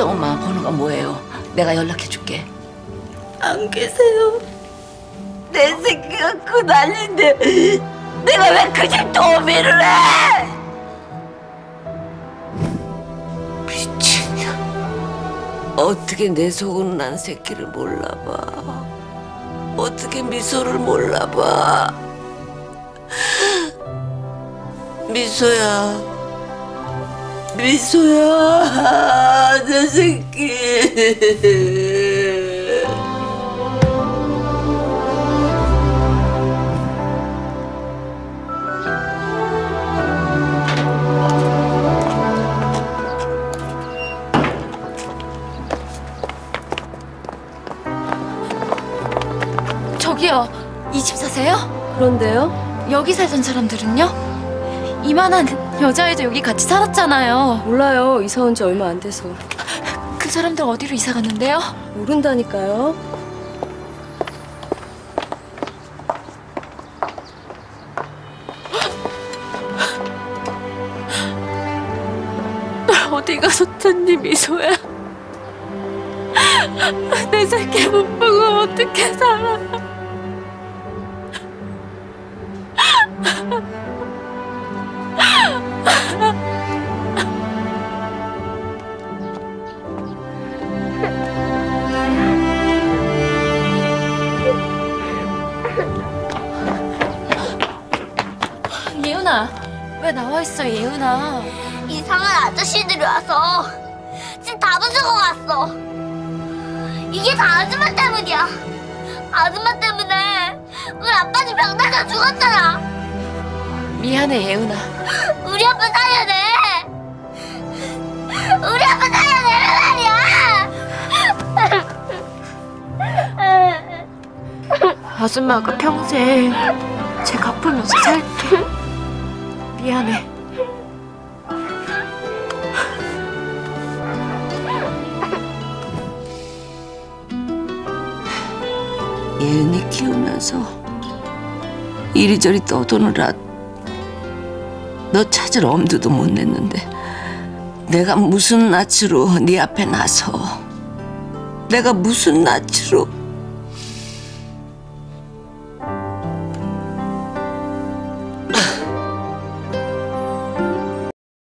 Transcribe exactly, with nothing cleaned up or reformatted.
엄마 번호가 뭐예요? 내가 연락해줄게. 안 계세요. 내 새끼가 그 난리인데 내가 왜 그 집 도우미를 해? 미친년. 어떻게 내 속은 난 새끼를 몰라봐. 어떻게 미소를 몰라봐. 미소야. 미소야. 내 새끼. 저기요, 이 집 사세요? 그런데요? 여기 살던 사람들은요? 이만한 여자애도 여기 같이 살았잖아요. 몰라요. 이사 온 지 얼마 안 돼서. 그 사람들 어디로 이사 갔는데요? 모른다니까요. 널 어디 가서 찾니, 미소야? 내 새끼 못 보고 어떻게 살아? 예은아, 왜 나와 있어, 예은아? 이상한 아저씨들이 와서 지금 다 부수고 갔어. 이게 다 아줌마 때문이야. 아줌마 때문에 우리 아빠는 병나서 죽었잖아. 미안해, 예은아. 우리 아빠 살려야 돼. 우리 아빠 살려야 되는 말이야. 아줌마가 평생 제 갚으면서 살게. 미안해. 예은이 키우면서 이리저리 떠도느라 너 찾을 엄두도 못 냈는데 내가 무슨 낯으로 네 앞에 나서 내가 무슨 낯으로